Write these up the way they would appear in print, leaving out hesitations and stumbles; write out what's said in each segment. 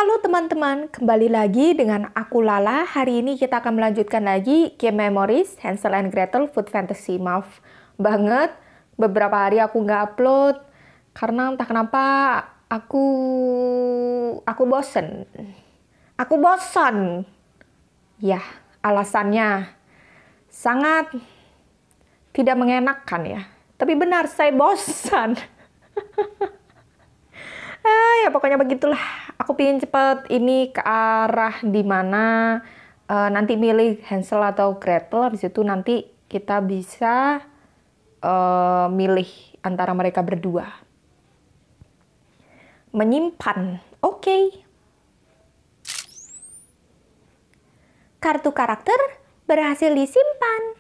Halo teman-teman, kembali lagi dengan aku Lala. Hari ini kita akan melanjutkan lagi Game Memories Hansel and Gretel Food Fantasy. Maaf banget, beberapa hari aku nggak upload karena entah kenapa aku bosen. Aku bosan. Ya, alasannya sangat tidak mengenakan ya. Tapi benar, saya bosan. Ya pokoknya begitulah. Aku pingin cepet ini ke arah dimana nanti milih Hansel atau Gretel. Habis itu nanti kita bisa milih antara mereka berdua. Menyimpan. Oke. Kartu karakter berhasil disimpan.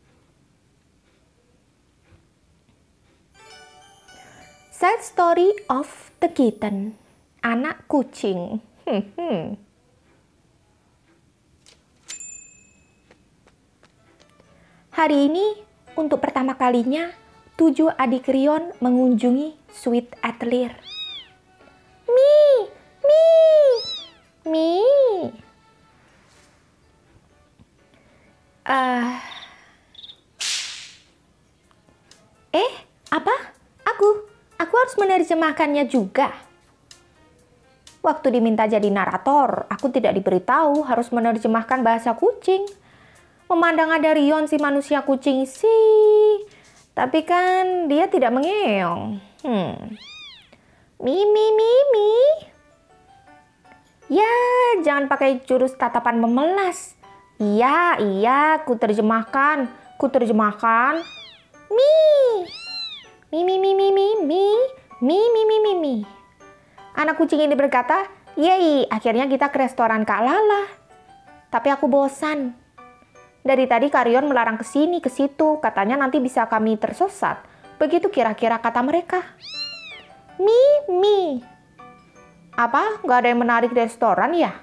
Sad story of the kitten. Anak kucing. Hari ini, untuk pertama kalinya, 7 adik Rion mengunjungi Sweet Atelier. Mi. Apa? Aku harus menerjemahkannya juga. Waktu diminta jadi narator, aku tidak diberitahu harus menerjemahkan bahasa kucing. Memandang ada Rion si manusia kucing sih, tapi kan dia tidak mengeong. Mimi. Ya, jangan pakai jurus tatapan memelas. Iya, ku terjemahkan. Mi. Anak kucing ini berkata, "Yeay, akhirnya kita ke restoran Kak Lala. Tapi aku bosan. Dari tadi Kak Rion melarang ke sini, ke situ. Katanya nanti bisa kami tersesat." Begitu kira-kira kata mereka. Mi. Apa? Gak ada yang menarik di restoran ya?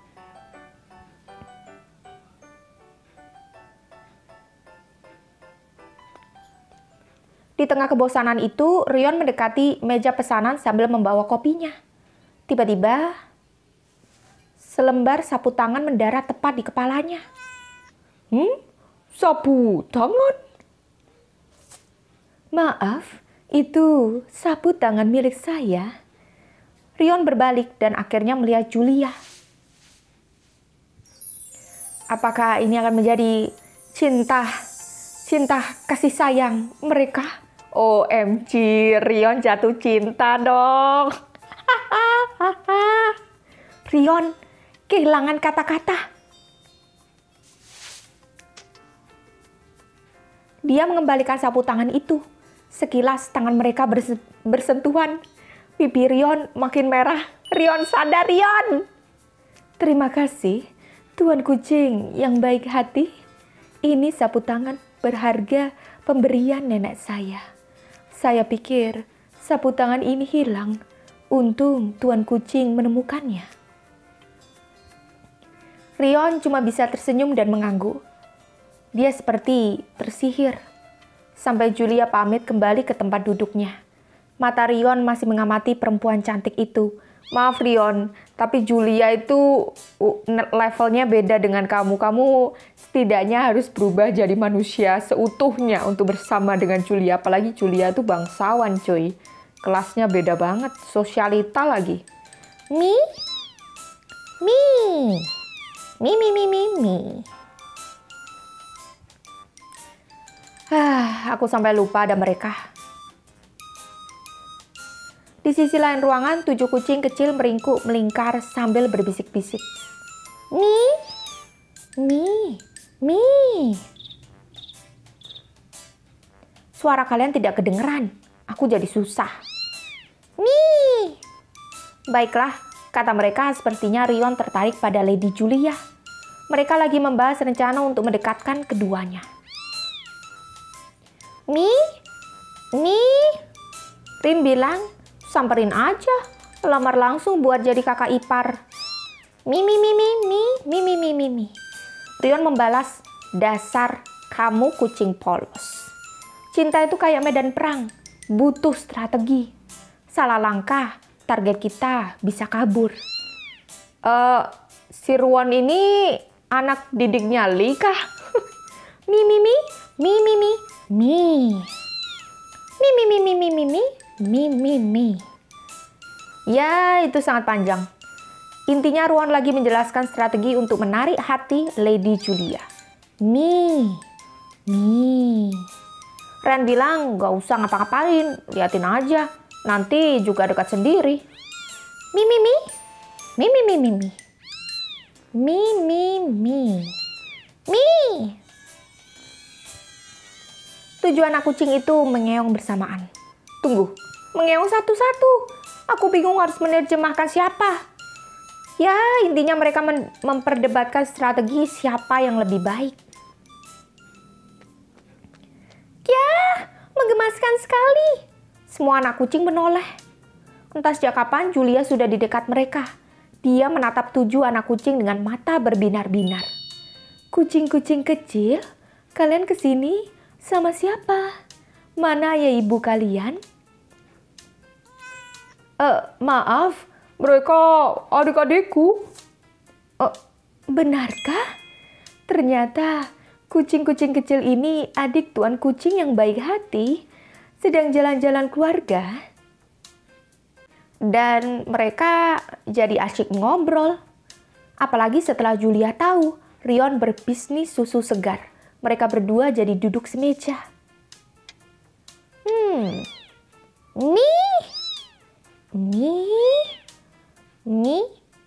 Di tengah kebosanan itu, Rion mendekati meja pesanan sambil membawa kopinya. Tiba-tiba, selembar sapu tangan mendarat tepat di kepalanya. Sapu tangan? Maaf, itu sapu tangan milik saya. Rion berbalik dan akhirnya melihat Julia. Apakah ini akan menjadi cinta kasih sayang mereka? OMG, Rion jatuh cinta dong. Rion kehilangan kata-kata. Dia mengembalikan sapu tangan itu. Sekilas tangan mereka bersentuhan. Pipi Rion makin merah. Rion sadar, Rion. Terima kasih, Tuan Kucing yang baik hati. Ini sapu tangan berharga pemberian nenek saya. Saya pikir sapu tangan ini hilang. Untung Tuan Kucing menemukannya. Rion cuma bisa tersenyum dan mengangguk. Dia seperti tersihir. Sampai Julia pamit kembali ke tempat duduknya. Mata Rion masih mengamati perempuan cantik itu. Maaf Rion, tapi Julia itu levelnya beda dengan kamu. Kamu setidaknya harus berubah jadi manusia seutuhnya untuk bersama dengan Julia. Apalagi Julia itu bangsawan coy. Kelasnya beda banget, sosialita lagi. Mi. Aku sampai lupa ada mereka. Di sisi lain ruangan, 7 kucing kecil meringkuk melingkar sambil berbisik-bisik. Mi. Suara kalian tidak kedengeran. Aku jadi susah. Mi. Baiklah, kata mereka. Sepertinya Rion tertarik pada Lady Julia. Mereka lagi membahas rencana untuk mendekatkan keduanya. Mi. Rin bilang, samperin aja, lamar langsung buat jadi kakak ipar. Mi. Rion membalas, dasar kamu kucing polos. Cinta itu kayak medan perang, butuh strategi. Salah langkah, target kita bisa kabur. Eh, si Ruon ini anak didiknya Li kah? Mi mi mi, mi mi mi, mi. Mi mi mi mi mi mi mi, mi mi mi. Ya, itu sangat panjang. Intinya Ruon lagi menjelaskan strategi untuk menarik hati Lady Julia. Mi, mi. Ren bilang gak usah ngapa-ngapain, liatin aja. Nanti juga dekat sendiri. Mi mi mi, mi mi mi mi mi. Mi mi mi. Mi. Tujuh anak kucing itu mengeong bersamaan. Tunggu, mengeong satu-satu. Aku bingung harus menerjemahkan siapa. Ya, intinya mereka memperdebatkan strategi siapa yang lebih baik. Ya, menggemaskan sekali. Semua anak kucing menoleh. Entah sejak kapan Julia sudah di dekat mereka. Dia menatap 7 anak kucing dengan mata berbinar-binar. Kucing-kucing kecil, kalian kesini sama siapa? Mana ya ibu kalian? Maaf, mereka adik-adikku. Benarkah? Ternyata kucing-kucing kecil ini adik tuan kucing yang baik hati, sedang jalan-jalan keluarga. Dan mereka jadi asyik ngobrol. Apalagi setelah Julia tahu Rion berbisnis susu segar. Mereka berdua jadi duduk semeja. Nih.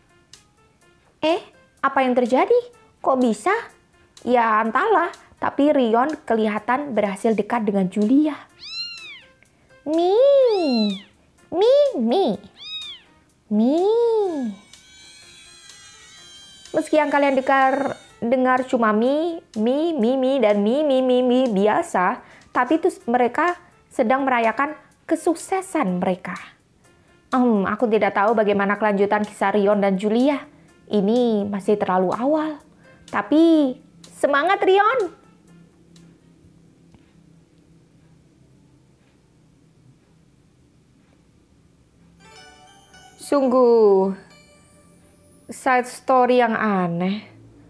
Apa yang terjadi? Kok bisa? Ya entahlah, tapi Rion kelihatan berhasil dekat dengan Julia. Mi. Meski yang kalian dengar cuma mi, dan mi biasa, tapi itu mereka sedang merayakan kesuksesan mereka. Aku tidak tahu bagaimana kelanjutan kisah Rion dan Julia. Ini masih terlalu awal. Tapi semangat Rion! Sungguh side story yang aneh.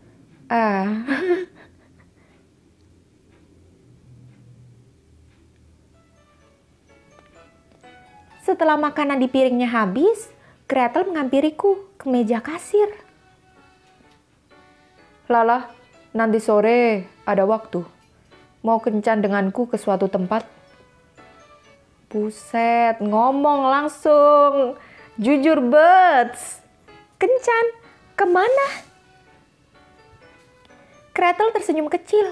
Setelah makanan di piringnya habis, Gretel menghampiriku ke meja kasir. Lala, nanti sore ada waktu. Mau kencan denganku ke suatu tempat? Buset, ngomong langsung. Jujur birds. Kencan, kemana? Gretel tersenyum kecil.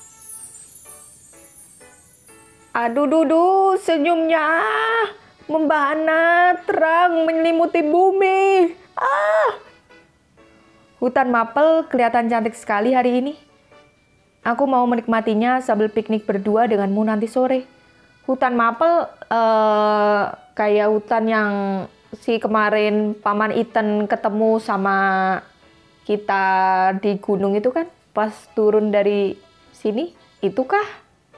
Aduh, dudu, senyumnya membahana, terang menyelimuti bumi. Hutan mapel kelihatan cantik sekali hari ini. Aku mau menikmatinya sambil piknik berdua denganmu nanti sore. Hutan mapel kayak hutan yang si kemarin Paman Iten ketemu sama kita di gunung itu kan, pas turun dari sini, itukah?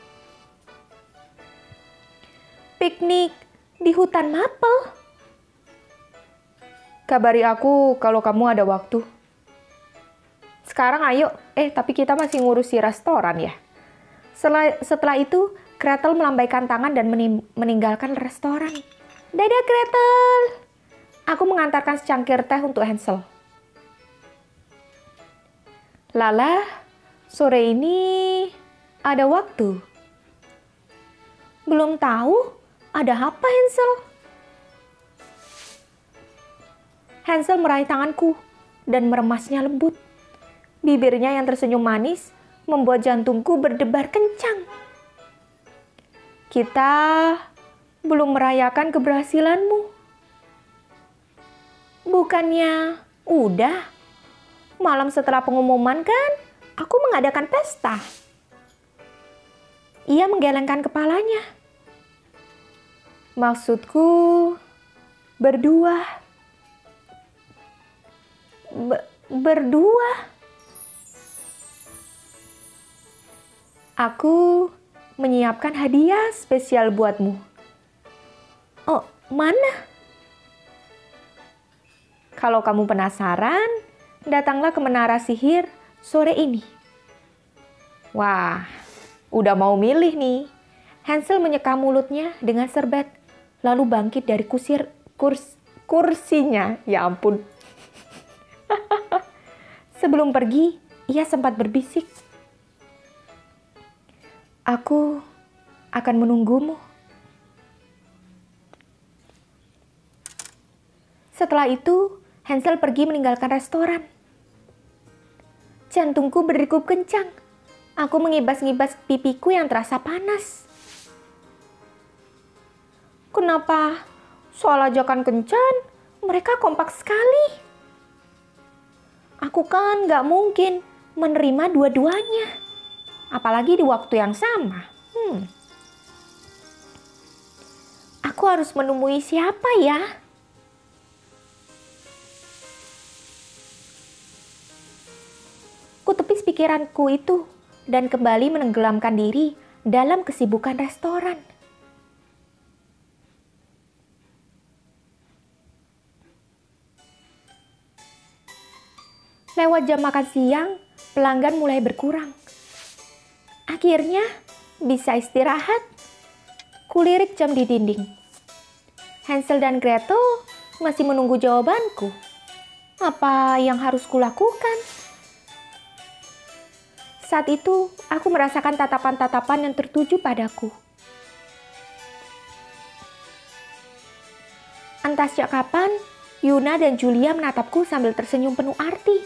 Piknik di hutan mapel. Kabari aku kalau kamu ada waktu. Sekarang ayo, tapi kita masih ngurusi restoran ya. Setelah itu, Gretel melambaikan tangan dan meninggalkan restoran. Dadah Gretel! Aku mengantarkan secangkir teh untuk Hansel. Lala, sore ini ada waktu? Belum tahu, ada apa Hansel? Hansel meraih tanganku dan meremasnya lembut. Bibirnya yang tersenyum manis membuat jantungku berdebar kencang. Kita belum merayakan keberhasilanmu. Bukannya udah? Malam setelah pengumuman kan, aku mengadakan pesta. Ia menggelengkan kepalanya. Maksudku berdua. Berdua? Aku menyiapkan hadiah spesial buatmu. Oh, mana? Kalau kamu penasaran, datanglah ke menara sihir sore ini. Wah, udah mau milih nih. Hansel menyeka mulutnya dengan serbet, lalu bangkit dari kursinya. Ya ampun. Sebelum pergi, ia sempat berbisik, "Aku akan menunggumu." Setelah itu, Hansel pergi meninggalkan restoran. Jantungku berdegup kencang. Aku mengibas-ngibas pipiku yang terasa panas. Kenapa soal ajakan kencan, mereka kompak sekali? Aku kan gak mungkin menerima dua-duanya. Apalagi di waktu yang sama. Aku harus menemui siapa ya? Kutepis pikiranku itu dan kembali menenggelamkan diri dalam kesibukan restoran. Lewat jam makan siang, pelanggan mulai berkurang. Akhirnya bisa istirahat. Kulirik jam di dinding. Hansel dan Gretel masih menunggu jawabanku. Apa yang harus kulakukan? Saat itu, aku merasakan tatapan-tatapan yang tertuju padaku. Entah sejak kapan, Yuna dan Julia menatapku sambil tersenyum penuh arti.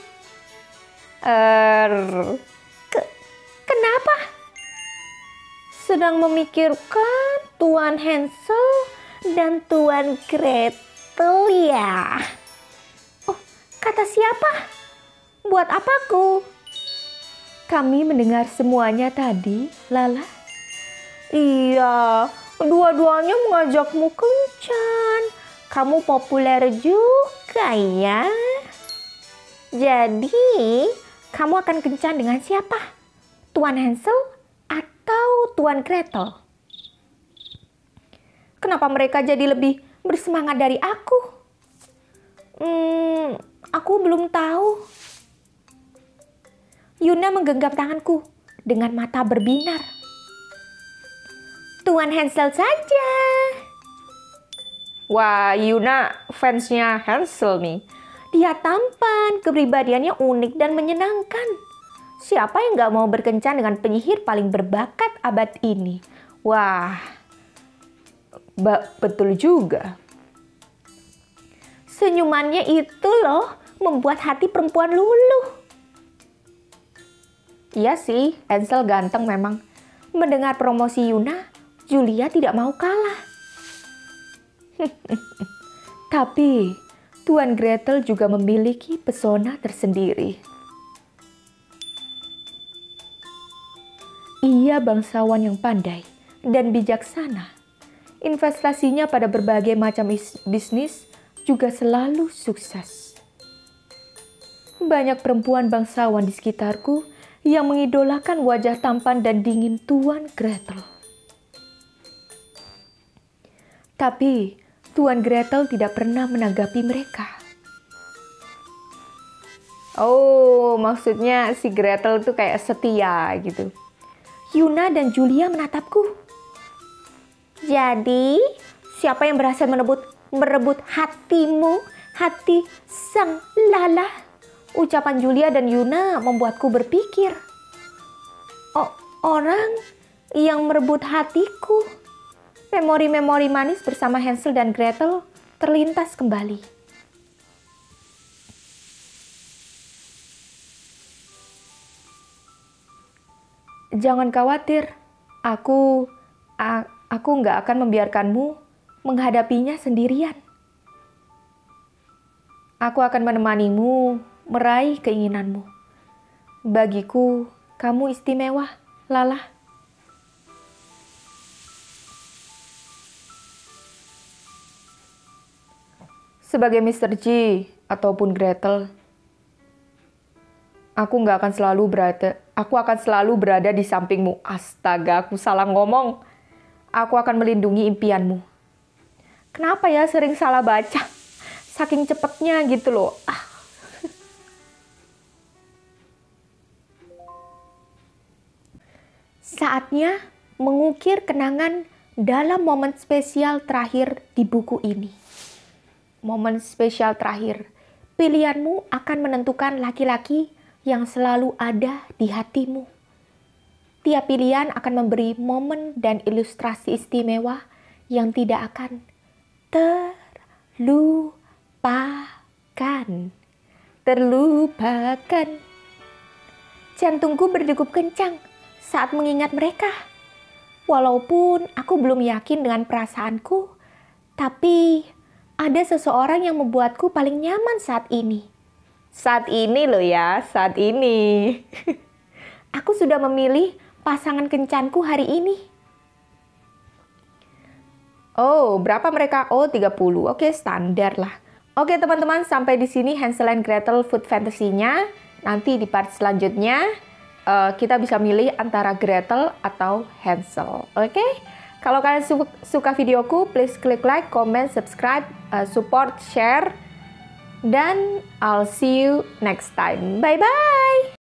Kenapa? Sedang memikirkan Tuan Hansel dan Tuan Gretel ya? Oh, kata siapa? Buat apaku? Kami mendengar semuanya tadi, Lala. Iya, dua-duanya mengajakmu kencan. Kamu populer juga ya. Jadi, kamu akan kencan dengan siapa? Tuan Hansel atau Tuan Gretel? Kenapa mereka jadi lebih bersemangat dari aku? Aku belum tahu. Yuna menggenggam tanganku dengan mata berbinar. Tuan Hansel saja. Wah, Yuna fansnya Hansel nih. Dia tampan, kepribadiannya unik dan menyenangkan. Siapa yang gak mau berkencan dengan penyihir paling berbakat abad ini? Wah, betul juga. Senyumannya itu loh membuat hati perempuan luluh. Iya sih, Hansel ganteng memang. Mendengar promosi Yuna, Julia tidak mau kalah. Tapi, Tuan Gretel juga memiliki pesona tersendiri. Ia bangsawan yang pandai dan bijaksana. Investasinya pada berbagai macam bisnis juga selalu sukses. Banyak perempuan bangsawan di sekitarku yang mengidolakan wajah tampan dan dingin Tuan Gretel. Tapi Tuan Gretel tidak pernah menanggapi mereka. Oh, maksudnya si Gretel tuh kayak setia gitu. Yuna dan Julia menatapku. Jadi, siapa yang berhasil merebut hatimu, hati sang Lala? Ucapan Julia dan Yuna membuatku berpikir. Oh, orang yang merebut hatiku. Memori-memori manis bersama Hansel dan Gretel terlintas kembali. Jangan khawatir, aku nggak akan membiarkanmu menghadapinya sendirian. Aku akan menemanimu meraih keinginanmu. Bagiku, kamu istimewa, Lala. Sebagai Mr. G ataupun Gretel, aku akan selalu berada di sampingmu. Astaga, aku salah ngomong. Aku akan melindungi impianmu. Kenapa ya sering salah baca? saking cepetnya gitu loh. Saatnya mengukir kenangan dalam momen spesial terakhir di buku ini. Momen spesial terakhir, pilihanmu akan menentukan laki-laki yang selalu ada di hatimu. Tiap pilihan akan memberi momen dan ilustrasi istimewa yang tidak akan terlupakan. Jantungku berdegup kencang saat mengingat mereka. Walaupun aku belum yakin dengan perasaanku, tapi ada seseorang yang membuatku paling nyaman saat ini. Saat ini loh ya, saat ini. Aku sudah memilih pasangan kencanku hari ini. Oh, berapa mereka? Oh, 30. Oke, standar lah. Oke, teman-teman, sampai di sini Hansel and Gretel Food Fantasy-nya. Nanti di part selanjutnya kita bisa milih antara Gretel atau Hansel. Oke? Kalau kalian suka videoku, please klik like, comment, subscribe, support, share. Dan I'll see you next time. Bye-bye!